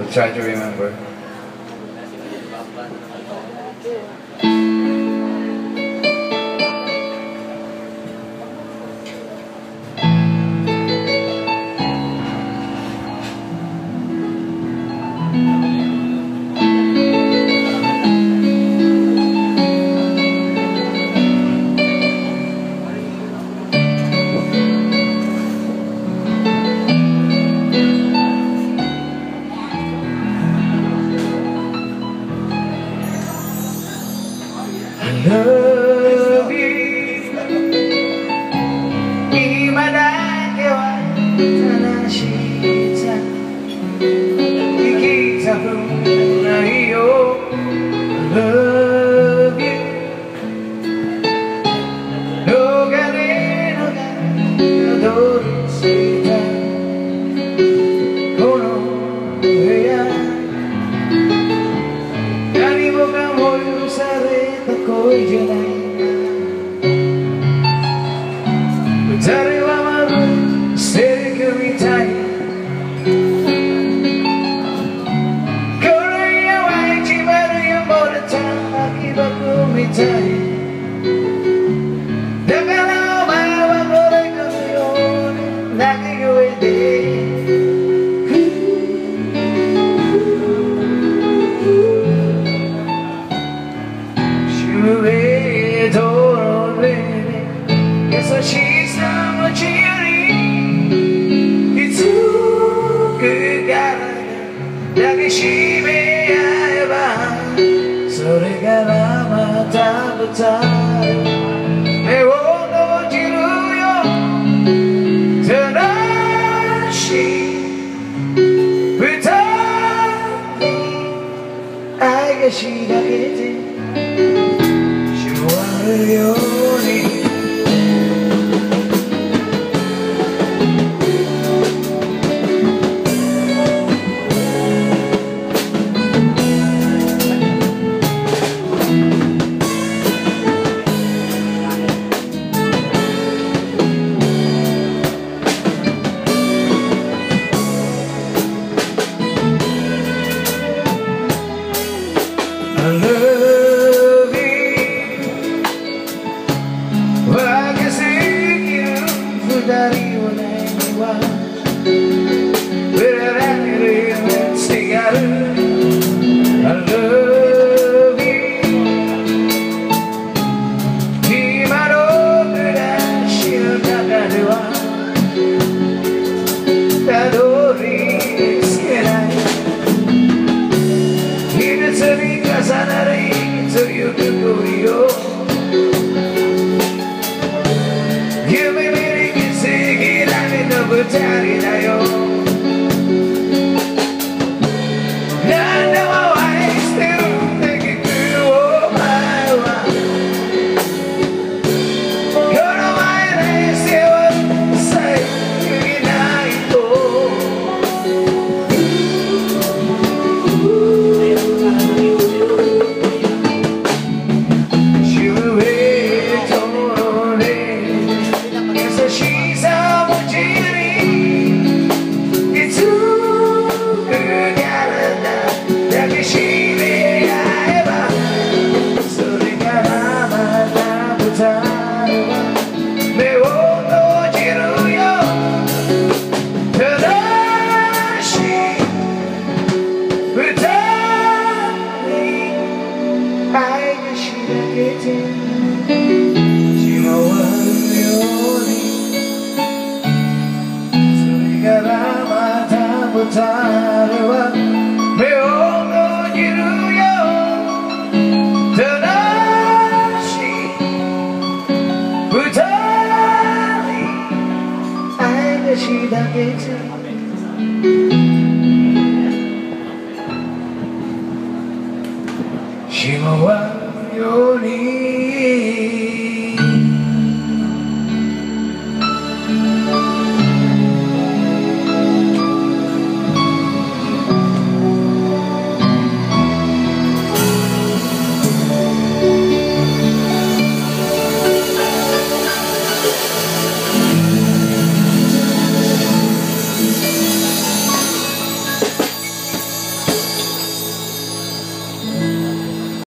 try to remember. Love you 今だけは正しさ生きたくないよ Love you 逃れのがたどり着いたこの部屋何もかも許され恋じゃない誰はまるステレキみたいこれやは一番よ漏れた空き箱みたいだからお前はこれからのように泣き声で優しさ持ちよりいつから抱きしめ合えばそれからまた二人目を閉じるよ正しい二人愛がしだけてしまうようにI love you 分けすぎる二人をないのは裏だけで夢つてがる I love you 今の暮らしの中ではたどり着けない秘密に重なるという恋を夢見に来すぎられの二人だよ何でも愛してるって聞くお前はこの前で世話さえいないと二人は目を閉じるよ正しい二人愛がしだけてしまわぬように